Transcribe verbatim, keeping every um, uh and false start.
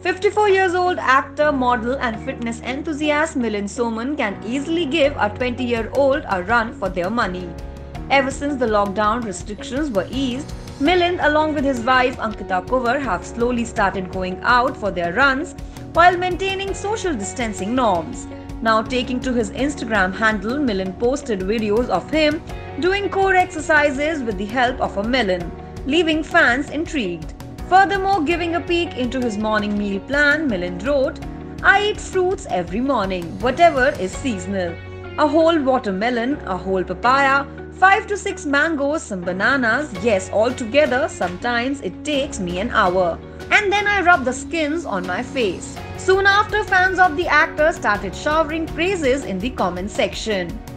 fifty-four years old actor, model, and fitness enthusiast Milind Soman can easily give a twenty year old a run for their money. Ever since the lockdown restrictions were eased, Milind, along with his wife Ankita Kuvar, have slowly started going out for their runs while maintaining social distancing norms. Now, taking to his Instagram handle, Milind posted videos of him doing core exercises with the help of a melon, leaving fans intrigued. Furthermore, giving a peek into his morning meal plan, Milind wrote, "I eat fruits every morning, whatever is seasonal. A whole watermelon, a whole papaya, five to six mangoes, some bananas. Yes, altogether, sometimes it takes me an hour. And then I rub the skins on my face." Soon after, fans of the actor started showering praises in the comment section.